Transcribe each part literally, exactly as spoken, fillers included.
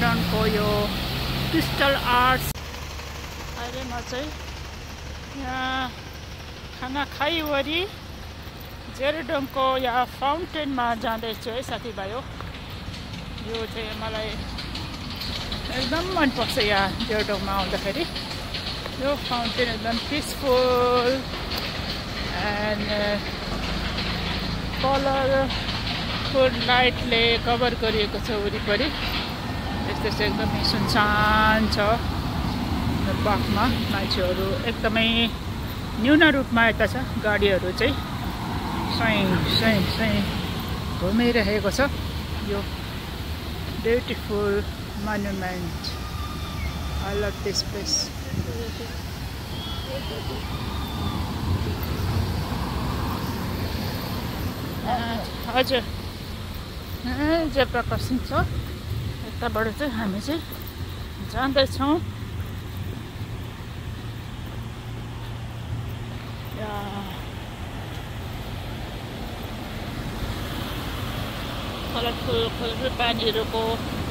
जेरोडोनको यो crystal arts. अहिले म चाहिँ यहाँ खाना खाइवरी जेरोडोनको यहाँ फाउन्टेनमा जाँदैछु है साथीभाइ। यो चाहिँ मलाई एकदम मनपर्छ यहाँ जेरोडोङमा आउँदाखेरि। यो फाउन्टेन एकदम पिसफुल एन्ड कलरफुल लाइटले कभर गरिएको छ वरिपरि। यस्तो चाहिँ एकदमै सुनसान छ। पार्कमा मान्छेहरू एकदमै न्यून रूपमा यता छ। गाडीहरू चाहिँ स्वयं स्वयं स्वयं घुमिरहेको छ। यो beautiful monument. I love this place. हजुर जेब्रा क्रसिङ छ। यताबाट चाहिँ हामी चाहिँ जाँदैछौँ। कलरफुल कलरफुल पानीहरूको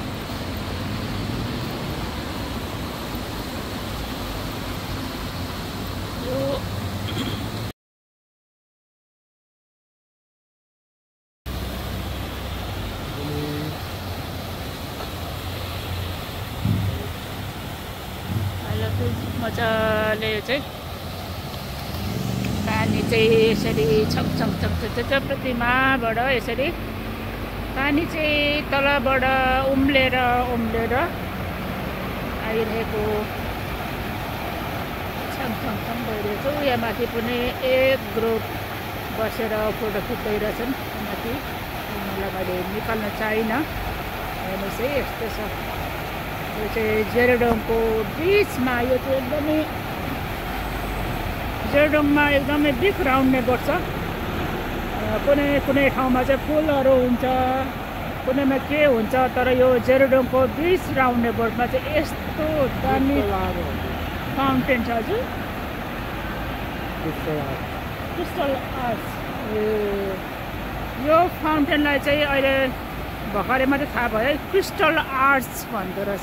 मजाले चाहिँ पानी चाहिँ यसरी छक छक छक छक प्रतिमाबाट यसरी पानी चाहिँ तलबाट उम्लेर उम्लेर आइरहेको छम छम छम भइरहेको छ। यहाँ माथि पनि एक ग्रुप बसेर फोटो खिच्दैरहेछन्। माथि मलाई मैले निकाल्न चाहिनँ। हेर्नुहोस् है यस्तो छ। यो चाहिँ जेरोडोङको बिचमा यो चाहिँ एकदमै जेरोडोङमा एकदमै बिग राउन्ड नेबर छ। कुनै कुनै ठाउँमा चाहिँ पुलहरू हुन्छ, कुनैमा के हुन्छ, तर यो जेरोडोङको बिच राउन्ड नेबरमा चाहिँ यस्तो दामी फाउन्टेन छ। हजुर क्रिस्टल आर्ट्स। यो फाउन्टेनलाई चाहिँ अहिले भर्खरै मात्रै थाहा भयो क्रिस्टल आर्ट्स भन्दो रहेछ।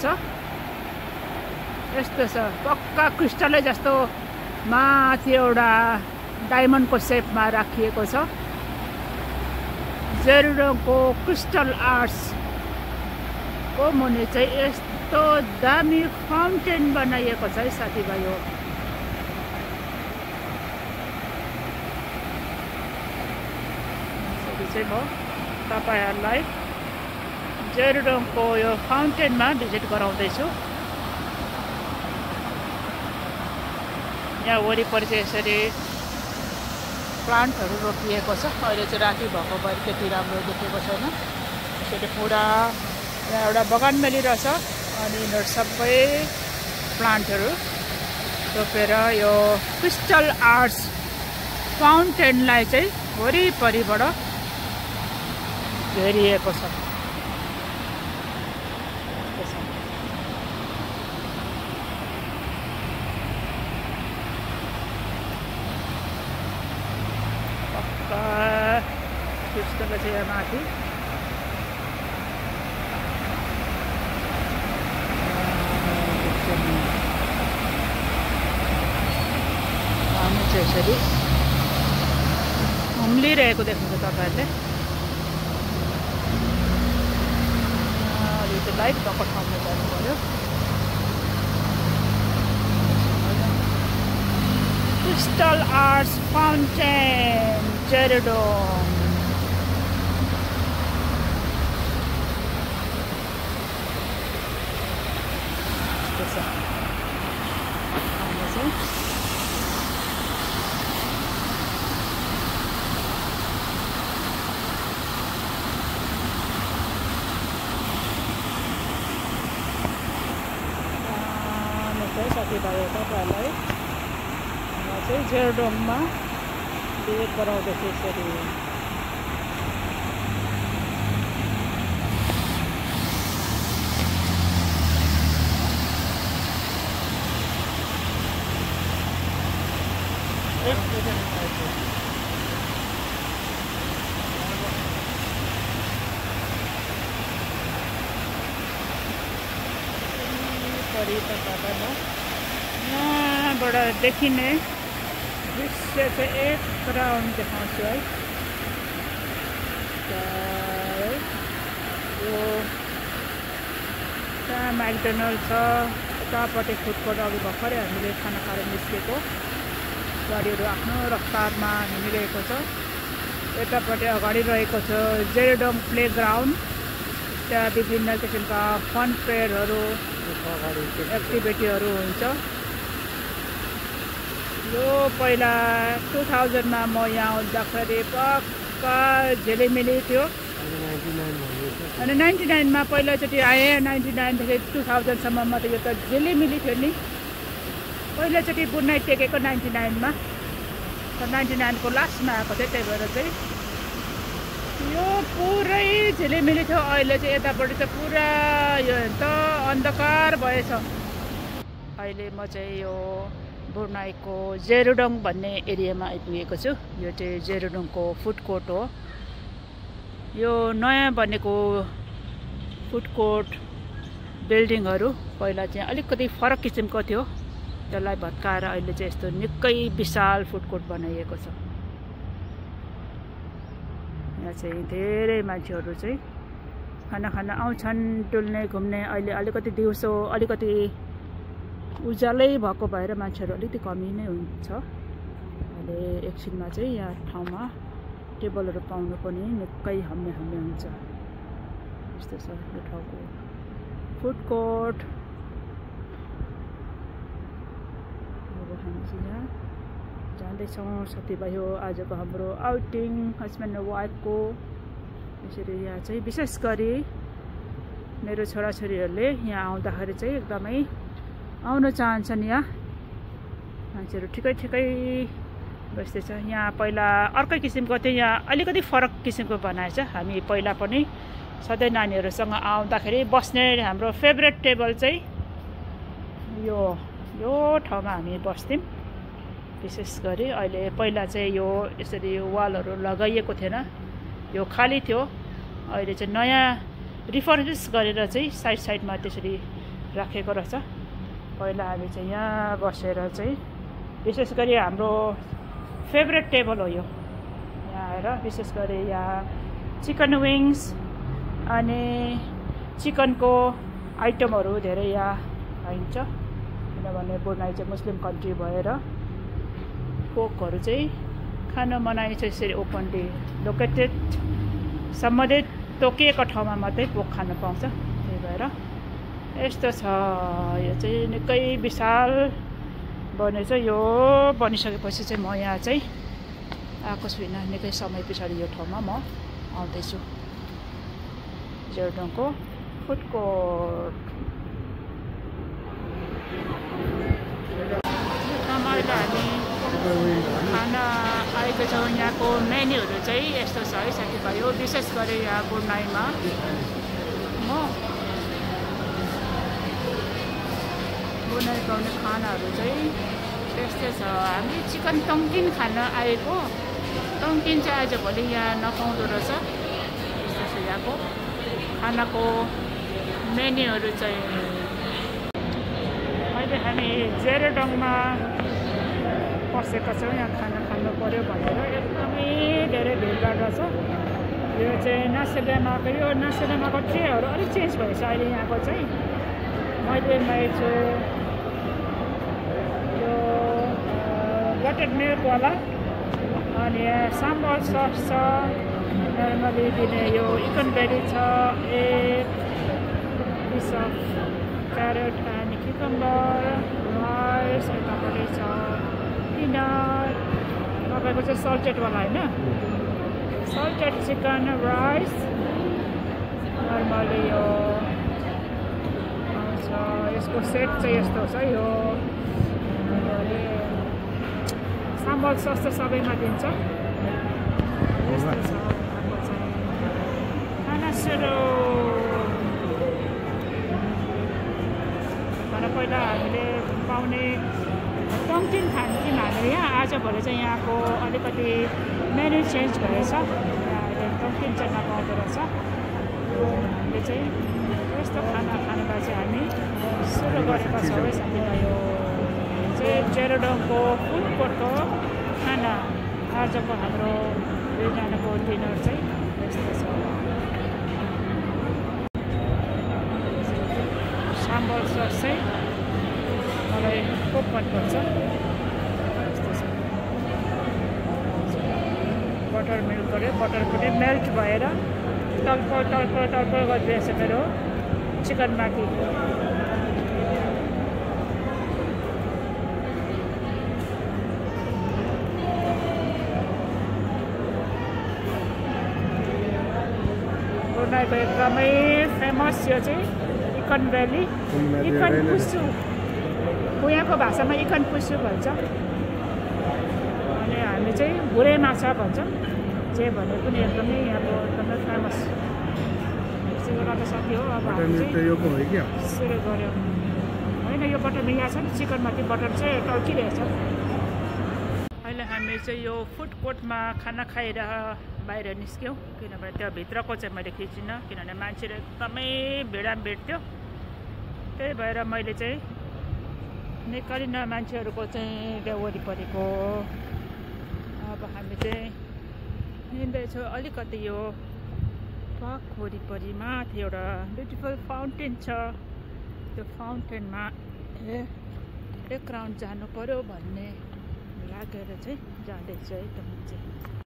यस्तो छ पक्का क्रिस्टलै जस्तो माथि एउटा डायमन्डको सेपमा राखिएको छ। जेरोडोङको क्रिस्टल आर्ट्स को मुनि चाहिँ यस्तो दामी फाउन्टेन बनाइएको छ है साथीभाइ। हो चाहिँ म तपाईँहरूलाई जेरोडोङको यो फाउन्टेनमा भिजिट गराउँदैछु। यहाँ वरिपरि चाहिँ यसरी प्लान्टहरू रोपिएको छ। अहिले चाहिँ राति भएको भएर त्यति राम्रो देखेको छैन। यसरी पुरा यहाँ एउटा बगानबेली रहेछ अनि यिनीहरू सबै प्लान्टहरू रोपेर यो क्रिस्टल आर्ट्स फाउन्टेनलाई चाहिँ वरिपरिबाट घेरिएको छ। क्रिस्टल चाहिँ यहाँ माथि हामी चाहिँ यसरी उम्लिरहेको देख्नुहुन्छ तपाईँहरूले। अलिकति लाइट भएको ठाउँमा जानु पर्यो। क्रिस्टल आर्ट्स फाउन्टेन जेरोडोङ। साथीभाइ तपाईँहरूलाई म चाहिँ जेरोडोङमा भिजिट गराउँदैछु यसरी। अगाडि तपाईँहरूलाई म यहाँबाट देखिने दृश्य चाहिँ एक राउन्ड देखाउँछु है। यो त्यहाँ म्याकडोनल्ड छ, उतापट्टि फुड कोर्ट अघि भर्खरै हामीले खाना खाएर निस्केको, गाडीहरू आफ्नो रफ्तारमा हिँडिरहेको छ। यतापट्टि अगाडि रहेको छ जेरोडोङ प्ले ग्राउन्ड, त्यहाँ विभिन्न किसिमका फन फेयरहरू एक्टिभिटीहरू हुन्छ। यो पहिला टु थाउजन्डमा म यहाँ आउँदाखेरि पक्का झिलिमिली थियो, अनि नाइन्टी नाइनमा पहिलोचोटि आएँ। नाइन्टी नाइनदेखि टु थाउजन्डसम्ममा त यो त झिलिमिली थियो नि। पहिलोचोटि बुनाइ टेकेको नाइन्टी नाइनमा, नाइन्टी नाइनको लास्टमा आएको थियो, त्यही भएर चाहिँ यो पुरै झिलिमिली थियो। अहिले चाहिँ यतापट्टि त पुरा यो त अन्धकार भएछ। अहिले म चाहिँ यो बुनाइको जेरोडोङ भन्ने एरियामा आइपुगेको छु। यो चाहिँ जेरोडोङको फुड कोर्ट हो। यो नयाँ बनेको फुड कोर्ट बिल्डिङहरू पहिला चाहिँ अलिकति फरक किसिमको थियो, त्यसलाई भत्काएर अहिले चाहिँ यस्तो निकै विशाल फुड कोर्ट बनाइएको छ। यहाँ चाहिँ धेरै मान्छेहरू चाहिँ खाना खान आउँछन्, डुल्ने घुम्ने। अहिले अलिकति दिउँसो अलिकति उज्यालै भएको भएर मान्छेहरू अलिकति कमी नै हुन्छ। अहिले एकछिनमा चाहिँ यहाँ ठाउँमा टेबलहरू पाउनु पनि निकै हम्मे हम्मे हुन्छ। यस्तो छ यो ठाउँको फुड कोर्ट। अब हामी चाहिँ यहाँ जाँदैछौँ साथीभाइ हो आजको हाम्रो आउटिङ हस्बेन्ड र वाइफको। यसरी यहाँ चाहिँ विशेष गरी मेरो छोराछोरीहरूले यहाँ आउँदाखेरि चाहिँ एकदमै आउन चाहन्छन्। यहाँ मान्छेहरू ठिकै ठिकै बस्दैछ। यहाँ पहिला अर्कै किसिमको थियो, यहाँ अलिकति फरक किसिमको बनाएछ। हामी पहिला पनि सधैँ नानीहरूसँग आउँदाखेरि बस्ने हाम्रो फेभरेट टेबल चाहिँ यो यो ठाउँमा हामी बस्थ्यौँ विशेष गरी। अहिले पहिला चाहिँ यो यसरी वालहरू लगाइएको थिएन, यो खाली थियो। अहिले चाहिँ नयाँ रिफर्बिस गरेर चाहिँ साइड साइडमा त्यसरी राखेको रहेछ। पहिला हामी चाहिँ यहाँ बसेर चाहिँ विशेष गरी हाम्रो फेभरेट टेबल हो यो। यहाँ आएर विशेष गरी यहाँ चिकन विङ्स अनि चिकनको आइटमहरू धेरै यहाँ पाइन्छ, किनभने बुनाइ चाहिँ मुस्लिम कन्ट्री भएर पोकहरू चाहिँ खान मनाइ चाहिँ यसरी ओपनली लोकेटेड सम्बन्धित तोकिएको ठाउँमा मात्रै पोक खान पाउँछ। त्यही भएर यस्तो छ। यो चाहिँ निकै विशाल बनेछ। यो बनिसकेपछि चाहिँ म यहाँ चाहिँ आएको छुइनँ, निकै समय पछाडि यो ठाउँमा म आउँदैछु। जेरोडोङको फुड कोर्ट। अहिले हामी खाना आएको छौँ। यहाँको मेन्यूहरू चाहिँ यस्तो छ है साथीभाइ हो। विशेष गरी यहाँ बुनाइमा म बुनाइ पाउने खानाहरू चाहिँ त्यस्तै छ। हामी चिकन टङ्किन खान आएको, टङ्किन चाहिँ आजभोलि यहाँ नपाउँदो रहेछ। यस्तो छ यहाँको खानाको मेन्यूहरू चाहिँ। अहिले हामी जेरोडोङमा बसेका छौँ। यहाँ खाना खानु पऱ्यो भनेर एकदमै धेरै भिडभाड रहेछ। यो चाहिँ नासेलेमाको यो नासेलेमाको ट्रेहरू अलिक चेन्ज भएछ अहिले यहाँको चाहिँ। मैले ल्याएछु यो बटर मिल्कवाला, अनि साम्बर सस छ, नर्मली दिने यो इकन बेरी छ, एक piece of carrot and cucumber, rice यतापट्टि छ, पिनट तपाईँको चाहिँ सल्टेडवाला होइन, सल्टेड चिकन राइस नर्मली यो आउँछ। यसको सेट चाहिँ यस्तो छ। यो साम्बर सस चाहिँ सबैमा दिन्छ। यस्तो छ यहाँको चाहिँ खाना सुरु। तर पहिला हामीले पाउने टङ्किन खान्थ्यौँ हामीले यहाँ। आजभोलि चाहिँ यहाँको अलिकति मेन्यू चेन्ज भएछ। यहाँ अहिले टङ्किन चाहिँ नपाउँदो रहेछ। हामीले चाहिँ यस्तो कोर्टको खाना खानुलाई चाहिँ हामी सुरु गरेका छौँ है साथीभाइ। यो चाहिँ जेरोडोङको फुड कोर्टको खाना आजको हाम्रो दुईजनाको डिनर चाहिँ यस्तो छ। साम्बर सस चाहिँ मलाई खुब मनपर्छ। यस्तो छ बटर मिल्क गऱ्यो, बटर पनि मेल्ट भएर टल्पो टल्पो टल्पो गरिदिएछ मेरो चिकन माथि। ब्रुनाईको एकदमै फेमस यो चाहिँ इकन भ्याली, इकन पुसु, यहाँको भाषामा इकन पुसु भन्छ। अनि हामी चाहिँ भुरे माछा भन्छ, जे भने पनि एकदमै यहाँको एकदमै फेमस एउटा साथी हो। अब हामी चाहिँ सुरु गऱ्यौँ होइन, यो बटर यहाँ छ नि चिकनमाथि बटर चाहिँ टल्किरहेछ। अहिले हामी चाहिँ यो फुड कोर्टमा खाना खाएर बाहिर निस्क्यौँ, किनभने त्यो भित्रको चाहिँ मैले खिचिनँ किनभने मान्छेहरू एकदमै भिडाभिड थियो। त्यही भएर मैले चाहिँ निकालिन मान्छेहरूको चाहिँ त्यो वरिपरिको। अब हामी चाहिँ हिँड्दैछौँ अलिकति यो पार्क वरिपरिमा थियो एउटा ब्युटिफुल फाउन्टेन छ। त्यो फाउन्टेनमा एक राउन्ड जानु पर्यो भन्ने लागेर चाहिँ जाँदैछु है त मान्छे।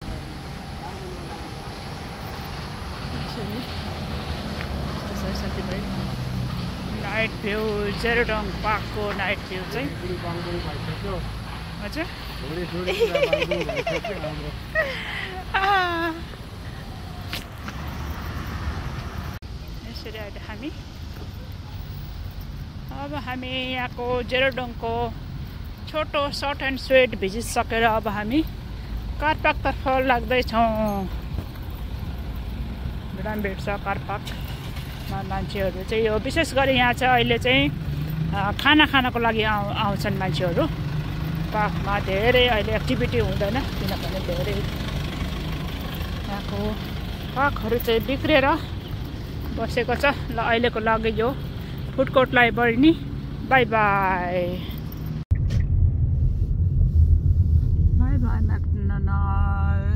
साथीभाइ नाइट भ्यू जेरोडोङ पार्कको नाइट भ्यू चाहिँ हजुर यसरी अहिले हामी अब हामी यहाँको जेरोडोङको छोटो सर्ट एन्ड स्विट भिजिट सकेर अब हामी कार पार्कतर्फ लाग्दैछौँ। भिडाभिड छ कार पार्कमा। मान्छेहरू चाहिँ यो विशेष गरी यहाँ चाहिँ अहिले चाहिँ खाना खानको लागि आउ आउँछन् मान्छेहरू। पार्कमा धेरै अहिले एक्टिभिटी हुँदैन किनभने धेरै यहाँको पार्कहरू चाहिँ बिग्रेर बसेको छ। ल अहिलेको लागि यो फुड कोर्टलाई बढ्ने bye bye bye bye McDonald.